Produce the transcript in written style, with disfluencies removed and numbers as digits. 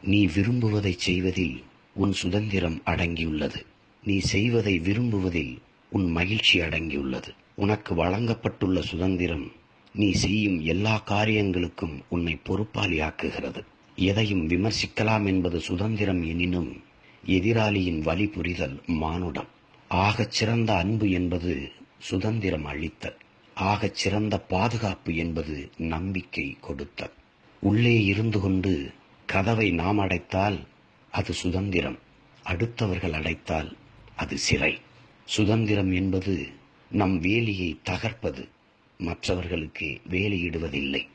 நீ விரும்புவதைச் செய்வதில் உன் சுதந்திரம் அடங்கியுள்ளது. நீ செய்வதை விரும்புவதில் உன் மகிழ்ச்சி அடங்கியுள்ளது. உனக்கு வழங்கப்பட்டுள்ள சுதந்திரம் நீ செய்யும் எல்லா காரியங்களுக்கும் உன்னை பொறுப்பாளியாக்குகிறது. எதையும் விமர்சிக்கலாம் என்பது சுதந்திரம் எனினும் எதிராளியின் வழி புரிதல் மானுடம். ஆகச் சிறந்த அன்பு என்பது சுதந்திரம் அளித்தல். ஆகச் சிறந்த பாதுகாப்பு என்பது நம்பிக்கை கொடுத்தல். உள்ளே இருந்து கொண்டு கதவை நாம் அடைத்தால் அது சுதந்திரம், அடுத்தவர்கள் அடைத்தால் அது சிறை. சுதந்திரம் என்பது நம் வேலியை தகர்ப்பது, மற்றவர்களுக்கு வேலையிடுவதில்லை.